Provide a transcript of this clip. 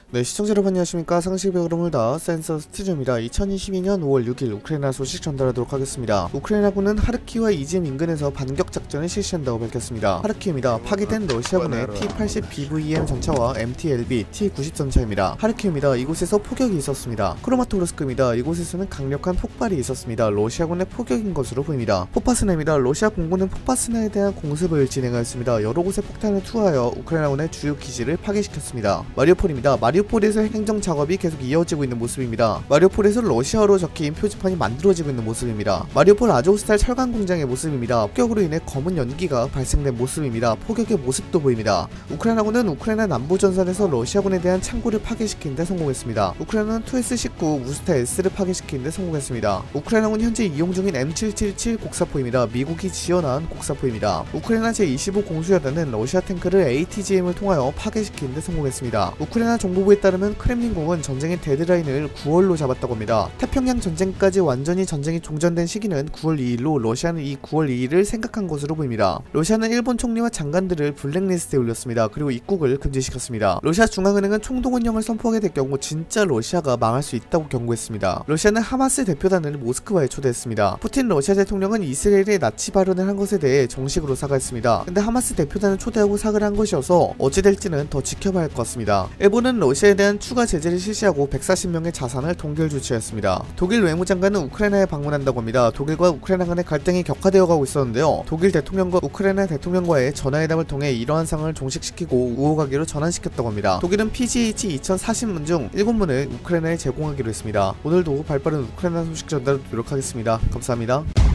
네, 시청자 여러분 안녕하십니까. 상식의 흐름을 다 센서 스튜디오입니다. 2022년 5월 6일 우크라이나 소식 전달하도록 하겠습니다. 우크라이나군은 하르키우와 이지움 인근에서 반격 작전을 실시한다고 밝혔습니다. 하르키우입니다. 파괴된 러시아군의 T-80 BVM 전차와 MT-LB, T-90 전차입니다. 하르키우입니다. 이곳에서 폭격이 있었습니다. 크로마토르스크입니다. 이곳에서는 강력한 폭발이 있었습니다. 러시아군의 폭격인 것으로 보입니다. 포파스나입니다. 러시아 공군은 포파스나에 대한 공습을 진행하였습니다. 여러 곳에 폭탄을 투하하여 우크라이나군의 주요 기지를 파괴시켰습니다. 마리우폴입니다. 마리우폴에서 행정 작업이 계속 이어지고 있는 모습입니다. 마리우폴에서 러시아어로 적힌 표지판이 만들어지고 있는 모습입니다. 마리우폴 아조스탈 철강 공장의 모습입니다. 폭격으로 인해 검은 연기가 발생된 모습입니다. 폭격의 모습도 보입니다. 우크라이나군은 우크라이나 남부 전선에서 러시아군에 대한 창고를 파괴시키는 데 성공했습니다. 우크라이나는 투S-19 우스타 S를 파괴시키는 데 성공했습니다. 우크라이나군 현재 이용 중인 M777 곡사포입니다. 미국이 지원한 곡사포입니다. 우크라이나 제25 공수여단은 러시아 탱크를 ATGM을 통하여 파괴시키는 데 성공했습니다. 우크라이나 정보부에 따르면 크렘린궁은 전쟁의 데드라인을 9월로 잡았다고 합니다. 태평양 전쟁까지 완전히 전쟁이 종전된 시기는 9월 2일로 러시아는 이 9월 2일을 생각한 것으로 보입니다. 러시아는 일본 총리와 장관들을 블랙리스트에 올렸습니다. 그리고 입국을 금지시켰습니다. 러시아 중앙은행은 총동원령을 선포하게 될 경우 진짜 러시아가 망할 수 있다고 경고했습니다. 러시아는 하마스 대표단을 모스크바에 초대했습니다. 푸틴 러시아 대통령은 이스라엘의 나치 발언을 한 것에 대해 정식으로 사과했습니다. 근데 하마스 대표단을 초대하고 사과를 한 것이어서 어찌 될지는 더 지켜봐야 할 것 같습니다. 일본은 러시아에 대한 추가 제재를 실시하고 140명의 자산을 동결 조치했습니다. 독일 외무장관은 우크라이나에 방문한다고 합니다. 독일과 우크라이나 간의 갈등이 격화되어 가고 있었는데요. 독일 대통령과 우크라이나 대통령과의 전화회담을 통해 이러한 상황을 종식시키고 우호가기로 전환시켰다고 합니다. 독일은 PGH 2040문 중 7문을 우크라이나에 제공하기로 했습니다. 오늘도 발빠른 우크라이나 소식 전달을 노력하겠습니다. 감사합니다.